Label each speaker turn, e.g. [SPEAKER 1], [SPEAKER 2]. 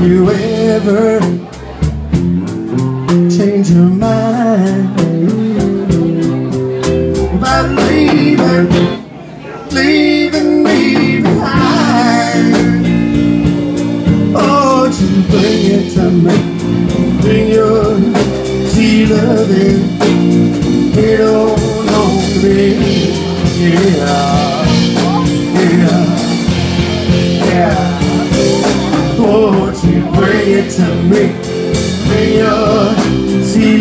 [SPEAKER 1] you ever change your mind about leaving me behind? Oh, just bring it to me, bring your sea loving, it on me, yeah, yeah. Won't you bring it to me, bring your sea